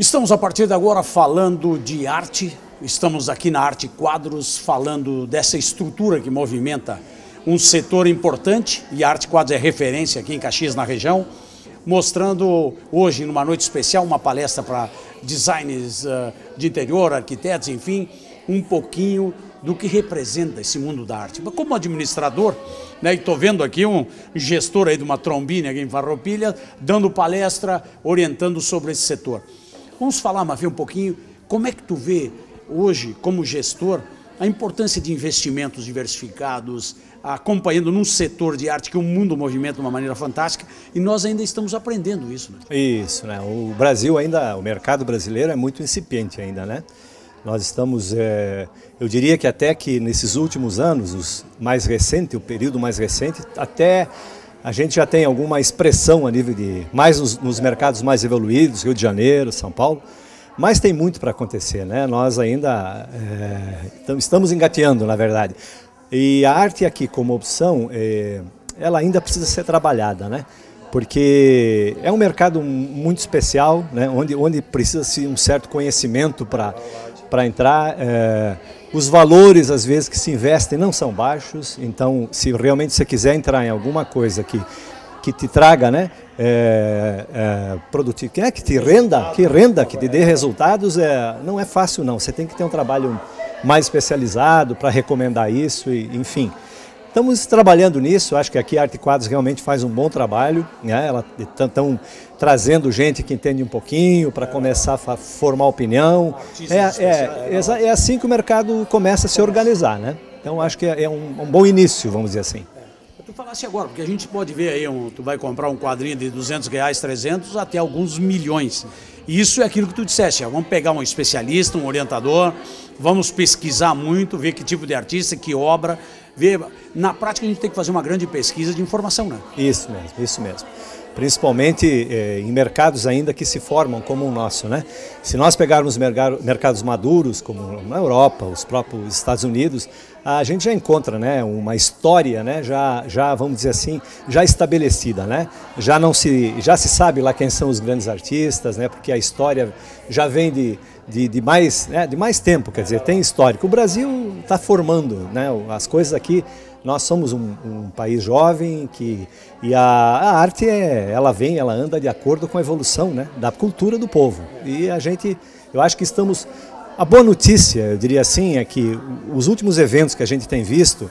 Estamos a partir de agora falando de arte, estamos aqui na Arte Quadros falando dessa estrutura que movimenta um setor importante, e a Arte Quadros é referência aqui em Caxias, na região, mostrando hoje, numa noite especial, uma palestra para designers de interior, arquitetos, enfim, um pouquinho do que representa esse mundo da arte. Como administrador, né, e estou vendo aqui um gestor aí de uma Trombini aqui em Farroupilha, dando palestra, orientando sobre esse setor. Vamos falar, Mafia, um pouquinho, como é que tu vê hoje, como gestor, a importância de investimentos diversificados, acompanhando num setor de arte que o mundo movimenta de uma maneira fantástica, e nós ainda estamos aprendendo isso, né? Isso, né? O Brasil ainda, o mercado brasileiro é muito incipiente ainda, né? Nós estamos, eu diria que até que nesses últimos anos, o período mais recente, até a gente já tem alguma expressão a nível de, mais nos mercados mais evoluídos, Rio de Janeiro, São Paulo, mas tem muito para acontecer, né? Nós ainda estamos engateando, na verdade. E a arte aqui como opção, ela ainda precisa ser trabalhada, né? Porque é um mercado muito especial, né? onde precisa-se um certo conhecimento para entrar. Os valores, às vezes, que se investem não são baixos, então, se realmente você quiser entrar em alguma coisa que te traga, né, produtivo, que te renda, que te dê resultados, não é fácil não, você tem que ter um trabalho mais especializado para recomendar isso, enfim. Estamos trabalhando nisso, acho que aqui a Arte Quadros realmente faz um bom trabalho, né? Estão trazendo gente que entende um pouquinho para começar a formar opinião. É assim que o mercado começa a se organizar, né? Então acho que é um bom início, vamos dizer assim. Tu falasse agora, porque a gente pode ver aí, tu vai comprar um quadrinho de R$200, 300, até alguns milhões. E isso é aquilo que tu disseste, vamos pegar um especialista, um orientador, vamos pesquisar muito, ver que tipo de artista, que obra, ver. Na prática a gente tem que fazer uma grande pesquisa de informação, né? Isso mesmo. Principalmente em mercados ainda que se formam como o nosso, né? Se nós pegarmos mercados maduros, como na Europa, os próprios Estados Unidos, a gente já encontra, né, uma história, né, já vamos dizer assim, já estabelecida, né? Já se sabe lá quem são os grandes artistas, né? Porque a história já vem de mais tempo, quer dizer, tem histórico. O Brasil está formando, né, as coisas aqui. Nós somos um país jovem e a arte ela anda de acordo com a evolução, né, da cultura do povo. E eu acho que a boa notícia, eu diria assim, é que os últimos eventos que a gente tem visto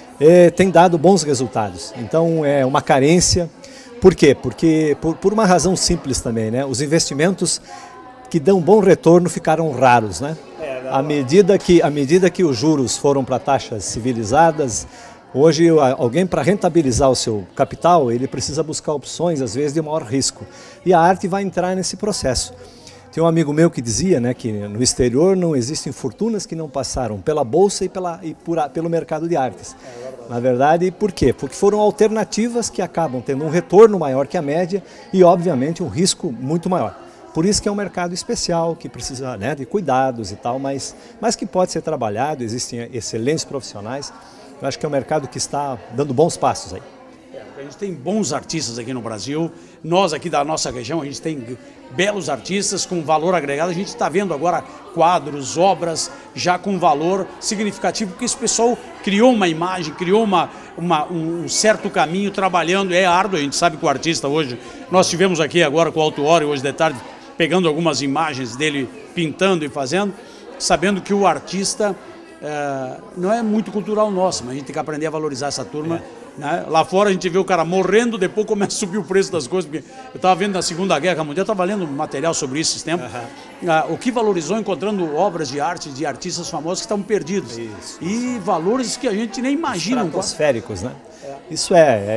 têm dado bons resultados. Então é uma carência. Por quê? Porque por uma razão simples também, né, os investimentos que dão bom retorno ficaram raros, né? À medida que os juros foram para taxas civilizadas, hoje alguém, para rentabilizar o seu capital, ele precisa buscar opções, às vezes, de maior risco. E a arte vai entrar nesse processo. Tem um amigo meu que dizia, né, que no exterior não existem fortunas que não passaram pela bolsa pelo mercado de artes. Na verdade, por quê? Porque foram alternativas que acabam tendo um retorno maior que a média e, obviamente, um risco muito maior. Por isso que é um mercado especial, que precisa, né, de cuidados e tal, mas que pode ser trabalhado, existem excelentes profissionais. Eu acho que é um mercado que está dando bons passos aí. A gente tem bons artistas aqui no Brasil, nós aqui da nossa região, a gente tem belos artistas com valor agregado, a gente está vendo agora quadros, obras já com valor significativo, porque esse pessoal criou uma imagem, criou um certo caminho trabalhando, é árduo, a gente sabe que o artista hoje, nós tivemos aqui agora com o Alto Ori, hoje de tarde, pegando algumas imagens dele pintando e fazendo, sabendo que o artista não é muito cultural nosso, mas a gente tem que aprender a valorizar essa turma. Né? Lá fora a gente vê o cara morrendo, depois começa a subir o preço das coisas, porque eu estava vendo na Segunda Guerra Mundial, estava lendo material sobre isso esses tempos, o que valorizou encontrando obras de arte de artistas famosos que estavam perdidos. E valores que a gente nem imagina. Estratosféricos, né? Isso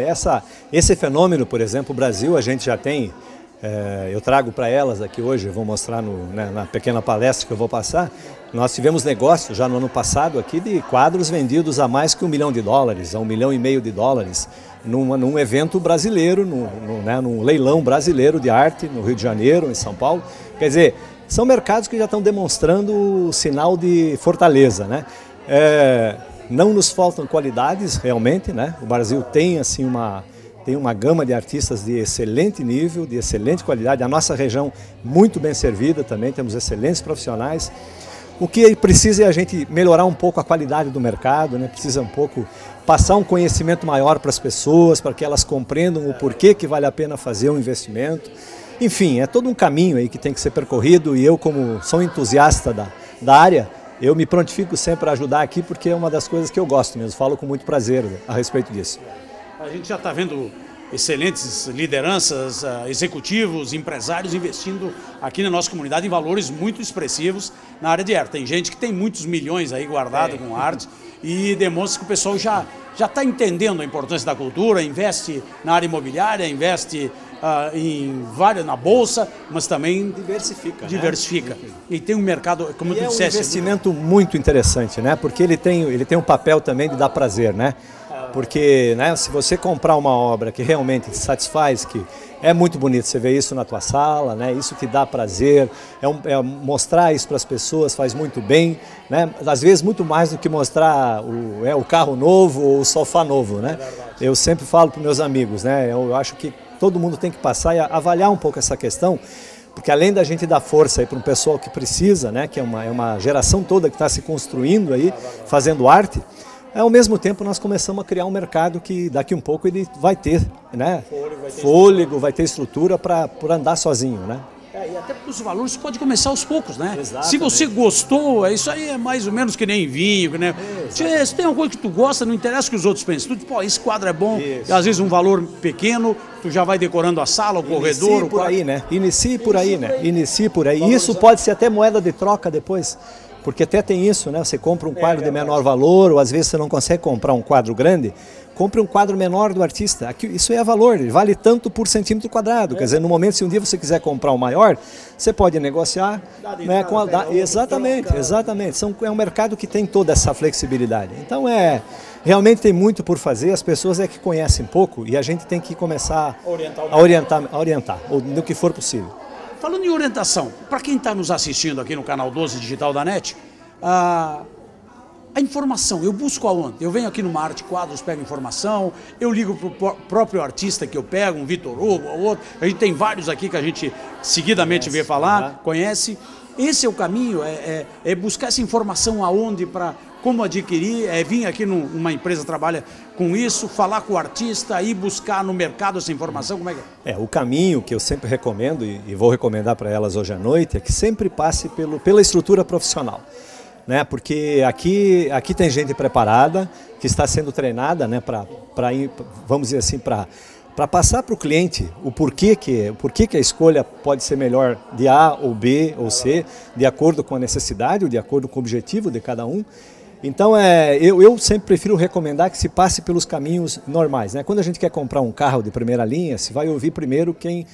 esse fenômeno, por exemplo, o Brasil, a gente já tem. Eu trago para elas aqui hoje, eu vou mostrar na pequena palestra que eu vou passar. Nós tivemos negócio já no ano passado aqui de quadros vendidos a mais que $1 milhão, a $1,5 milhão, num evento brasileiro, num leilão brasileiro de arte no Rio de Janeiro, em São Paulo. Quer dizer, são mercados que já estão demonstrando sinal de fortaleza, né? Não nos faltam qualidades realmente, né? O Brasil tem assim tem uma gama de artistas de excelente nível, de excelente qualidade. A nossa região muito bem servida também, temos excelentes profissionais. O que precisa é a gente melhorar um pouco a qualidade do mercado, né? Precisa um pouco passar um conhecimento maior para as pessoas, para que elas compreendam o porquê que vale a pena fazer um investimento. Enfim, é todo um caminho aí que tem que ser percorrido e eu, como sou entusiasta da área, eu me prontifico sempre a ajudar aqui porque é uma das coisas que eu gosto mesmo, falo com muito prazer a respeito disso. A gente já está vendo excelentes lideranças, executivos, empresários investindo aqui na nossa comunidade em valores muito expressivos na área de arte. Tem gente que tem muitos milhões aí guardado com arte e demonstra que o pessoal já está entendendo a importância da cultura, investe na área imobiliária, investe na bolsa, mas também diversifica. Né? E tem um mercado, como tu disseste... É um investimento muito interessante, né? Porque ele tem um papel também de dar prazer, né? Porque, né, se você comprar uma obra que realmente te satisfaz, que é muito bonito, você vê isso na tua sala, né, isso te dá prazer, mostrar isso para as pessoas faz muito bem, né, às vezes muito mais do que mostrar o carro novo ou o sofá novo. Né? Eu sempre falo para os meus amigos, né, eu acho que todo mundo tem que passar e avaliar um pouco essa questão, porque além da gente dar força para um pessoal que precisa, né, que é uma geração toda que está se construindo aí, fazendo arte, ao mesmo tempo nós começamos a criar um mercado que daqui um pouco ele vai ter, né? Fôlego, vai ter estrutura para andar sozinho, né? E até porque os valores pode começar aos poucos, né? Exatamente. Se você gostou, isso aí é mais ou menos que nem vinho, né? Se tem uma coisa que tu gosta, não interessa o que os outros pensam. Tu diz, pô, esse quadro é bom, e às vezes um valor pequeno, tu já vai decorando a sala, o corredor, o quarto. Inicie por aí, né? Inicie por aí. Isso pode ser até moeda de troca depois. Porque até tem isso, né? Você compra um quadro de menor valor, ou às vezes você não consegue comprar um quadro grande, compre um quadro menor do artista. Aqui, isso é valor, ele vale tanto por centímetro quadrado. Quer dizer, no momento, se um dia você quiser comprar um maior, você pode negociar. Né, com exatamente. É um mercado que tem toda essa flexibilidade. Então, realmente tem muito por fazer, as pessoas é que conhecem pouco e a gente tem que começar a orientar no que for possível. Falando em orientação, para quem está nos assistindo aqui no canal 12 Digital da NET, a informação, eu busco aonde? Eu venho aqui numa Arte Quadros, pego informação, eu ligo para o próprio artista que eu pego, um Vitor Hugo ou outro, a gente tem vários aqui que a gente seguidamente vê falar, conhece. Esse é o caminho, é buscar essa informação aonde, para como adquirir, vir aqui numa empresa que trabalha com isso, falar com o artista, ir buscar no mercado essa informação, como é que é? O caminho que eu sempre recomendo, e vou recomendar para elas hoje à noite, é que sempre passe pela estrutura profissional. Né? Porque aqui tem gente preparada, que está sendo treinada, né, para ir, vamos dizer assim, para passar para o cliente o porquê que a escolha pode ser melhor de A ou B ou C, de acordo com a necessidade ou de acordo com o objetivo de cada um. Então, eu sempre prefiro recomendar que se passe pelos caminhos normais. Né? Quando a gente quer comprar um carro de primeira linha, se vai ouvir primeiro quem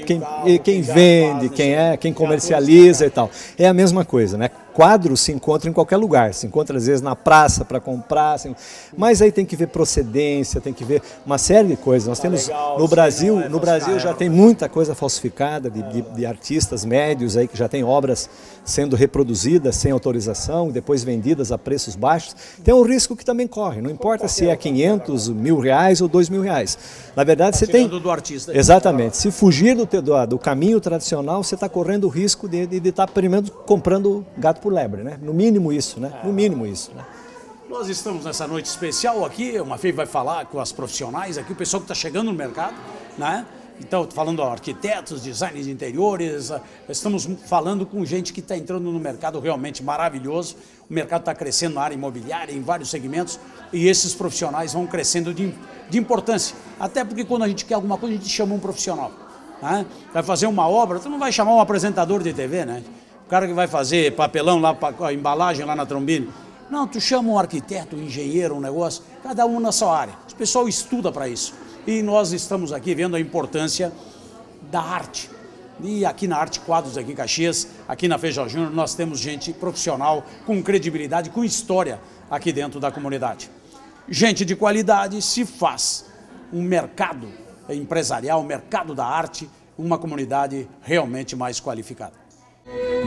vende, quem comercializa e tal. É a mesma coisa, né? Quadros se encontram em qualquer lugar, se encontra às vezes na praça para comprar, mas aí tem que ver procedência, tem que ver uma série de coisas. Nós temos no Brasil já tem muita coisa falsificada de artistas médios aí que já tem obras sendo reproduzidas sem autorização, depois vendidas a preços baixos. Tem um risco que também corre, não importa se é 500, R$1.000 ou R$2.000. Na verdade, você tem... do artista. Exatamente. Se fugir do caminho tradicional, você está correndo o risco de estar primeiro comprando gato por lebre, né? No mínimo isso, né? No mínimo isso, né? Nós estamos nessa noite especial aqui, uma FEI vai falar com as profissionais aqui, o pessoal que está chegando no mercado, né? Então, falando de arquitetos, designers de interiores, estamos falando com gente que está entrando no mercado realmente maravilhoso. O mercado está crescendo na área imobiliária, em vários segmentos, e esses profissionais vão crescendo de importância. Até porque quando a gente quer alguma coisa, a gente chama um profissional. Né? Vai fazer uma obra, tu não vai chamar um apresentador de TV, né? O cara que vai fazer papelão lá, a embalagem lá na Trombini. Não, tu chama um arquiteto, um engenheiro, um negócio, cada um na sua área. O pessoal estuda para isso. E nós estamos aqui vendo a importância da arte. E aqui na Arte Quadros, aqui em Caxias, aqui na Feijão Júnior, nós temos gente profissional, com credibilidade, com história aqui dentro da comunidade. Gente de qualidade se faz um mercado empresarial, um mercado da arte, uma comunidade realmente mais qualificada.